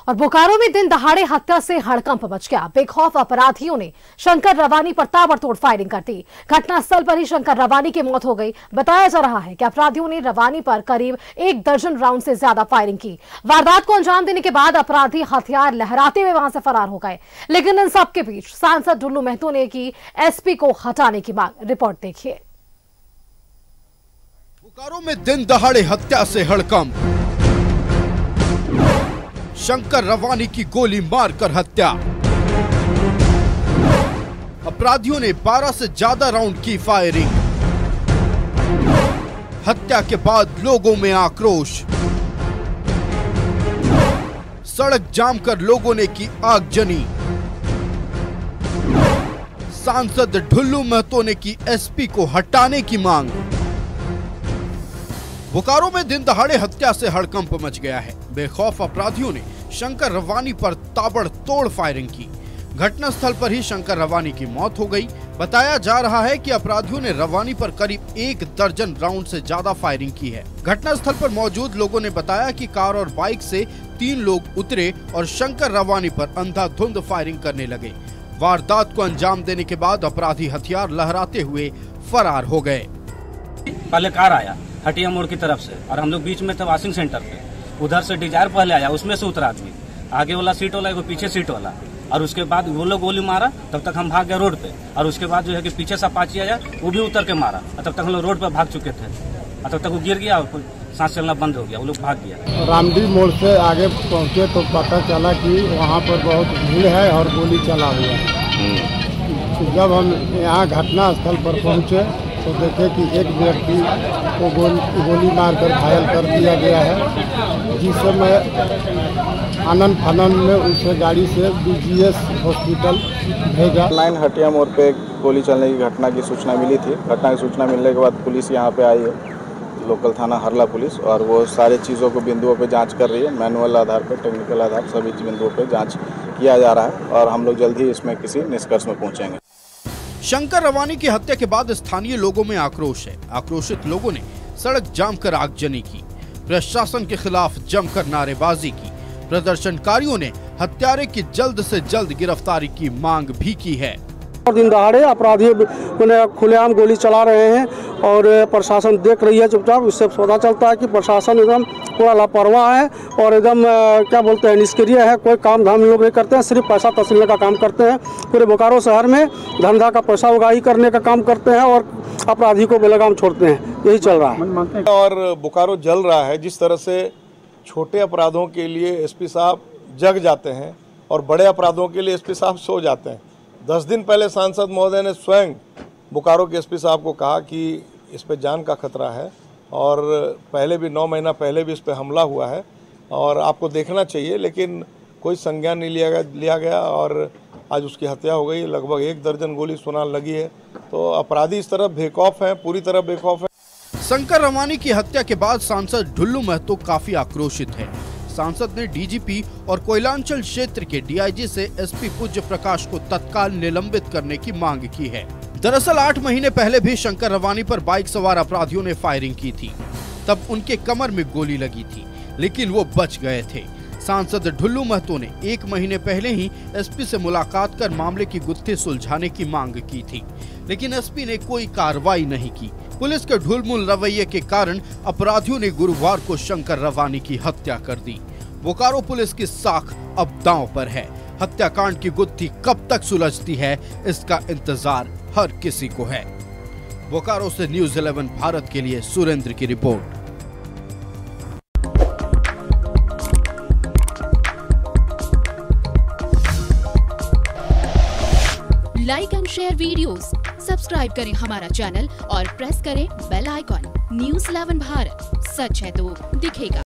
और बोकारो में दिन दहाड़े हत्या से हड़कंप मच गया। बेखौफ अपराधियों ने शंकर रवानी पर ताबड़तोड़ फायरिंग कर दी। घटनास्थल पर ही शंकर रवानी की मौत हो गई। बताया जा रहा है कि अपराधियों ने रवानी पर करीब 1 दर्जन राउंड से ज्यादा फायरिंग की। वारदात को अंजाम देने के बाद अपराधी हथियार लहराते हुए वहां से फरार हो गए। लेकिन इन सबके बीच सांसद ढुल्लू महतो ने की एसपी को हटाने की मांग। रिपोर्ट देखिए। बोकारो में दिन दहाड़े हत्या से हड़कंप। शंकर रवानी की गोली मारकर हत्या। अपराधियों ने 12 से ज्यादा राउंड की फायरिंग। हत्या के बाद लोगों में आक्रोश। सड़क जाम कर लोगों ने की आगजनी। सांसद ढुल्लू महतो ने की एसपी को हटाने की मांग। बोकारो में दिन दहाड़े हत्या से हड़कंप मच गया है। बेखौफ अपराधियों ने शंकर रवानी पर ताबड़तोड़ फायरिंग की। घटनास्थल पर ही शंकर रवानी की मौत हो गई। बताया जा रहा है कि अपराधियों ने रवानी पर करीब 1 दर्जन राउंड से ज्यादा फायरिंग की है। घटनास्थल पर मौजूद लोगों ने बताया कि कार और बाइक से 3 लोग उतरे और शंकर रवानी पर अंधाधुंध फायरिंग करने लगे। वारदात को अंजाम देने के बाद अपराधी हथियार लहराते हुए फरार हो गए। पहले कार आया हटिया मोड़ की तरफ से और हम लोग बीच में थे वॉशिंग सेंटर पे। उधर से डिजायर पहले आया, उसमें से उतरा आदमी, आगे वाला सीट वाला, पीछे सीट वाला, और उसके बाद वो लोग गोली मारा। तब तक हम भाग गए रोड पे, और उसके बाद जो है कि पीछे से अपाची आया, वो भी उतर के मारा। तब तक हम लोग रोड पे भाग चुके थे, और तब तक वो गिर गया और सांस चलना बंद हो गया, वो लोग भाग गया। रामडी मोड़ से आगे पहुंचे तो पता चला कि वहां पर बहुत भीड़ है और गोली चला हुआ। जब हम यहाँ घटना स्थल पर पहुंचे तो देखे कि एक व्यक्ति को गोली मारकर घायल कर दिया गया है, जिस समय आनन फानन में उसे गाड़ी से बीजीएस हॉस्पिटल भेजा। 9 हटिया मोड़ पे गोली चलने की घटना की सूचना मिली थी। घटना की सूचना मिलने के बाद पुलिस यहाँ पे आई है, लोकल थाना हरला पुलिस, और वो सारे चीज़ों को बिंदुओं पे जांच कर रही है। मैनुअल आधार पर, टेक्निकल आधार, सभी बिंदुओं पे जांच किया जा रहा है और हम लोग जल्द ही इसमें किसी निष्कर्ष में पहुँचेंगे। शंकर रवानी की हत्या के बाद स्थानीय लोगों में आक्रोश है। आक्रोशित लोगों ने सड़क जाम कर आगजनी की, प्रशासन के खिलाफ जमकर नारेबाजी की। प्रदर्शनकारियों ने हत्यारे की जल्द से जल्द गिरफ्तारी की मांग भी की है। दिन दहाड़े अपराधी खुलेआम गोली चला रहे हैं और प्रशासन देख रही है चुपचाप। इससे पता चलता है कि प्रशासन एकदम पूरा लापरवाह है और एकदम क्या बोलते हैं, निष्क्रिय है। कोई काम धाम लोग नहीं करते हैं, सिर्फ पैसा तस्लीम का काम करते हैं। पूरे बोकारो शहर में धंधा का पैसा उगाही करने का काम करते हैं और अपराधी को बेलगाम छोड़ते हैं। यही चल रहा है और बोकारो जल रहा है। जिस तरह से छोटे अपराधों के लिए एसपी साहब जग जाते हैं और बड़े अपराधों के लिए एसपी साहब सो जाते हैं। 10 दिन पहले सांसद महोदय ने स्वयं बोकारो के एसपी साहब को कहा कि इस पे जान का खतरा है, और पहले भी 9 महीना पहले भी इस पे हमला हुआ है और आपको देखना चाहिए, लेकिन कोई संज्ञान नहीं लिया गया और आज उसकी हत्या हो गई। लगभग 1 दर्जन गोली सुनान लगी है। तो अपराधी इस तरह बेखौफ हैं, पूरी तरह बेखौफ है। शंकर रवानी की हत्या के बाद सांसद ढुल्लू महतो काफी आक्रोशित है। सांसद ने डीजीपी और कोयलांचल क्षेत्र के डीआईजी से एसपी पूज्य प्रकाश को तत्काल निलंबित करने की मांग की है। दरअसल 8 महीने पहले भी शंकर रवानी पर बाइक सवार अपराधियों ने फायरिंग की थी। तब उनके कमर में गोली लगी थी, लेकिन वो बच गए थे। सांसद ढुल्लू महतो ने 1 महीने पहले ही एसपी से मुलाकात कर मामले की गुत्थी सुलझाने की मांग की थी, लेकिन एसपी ने कोई कार्रवाई नहीं की। पुलिस के ढुलमुल रवैये के कारण अपराधियों ने गुरुवार को शंकर रवानी की हत्या कर दी। बोकारो पुलिस की साख अब दांव पर है। हत्याकांड की गुत्थी कब तक सुलझती है, इसका इंतजार हर किसी को है। बोकारो से न्यूज़ 11 भारत के लिए सुरेंद्र की report. Like and share videos, subscribe करें हमारा चैनल और प्रेस करें बेल आइकॉन। न्यूज़ 11 भारत, सच है तो दिखेगा।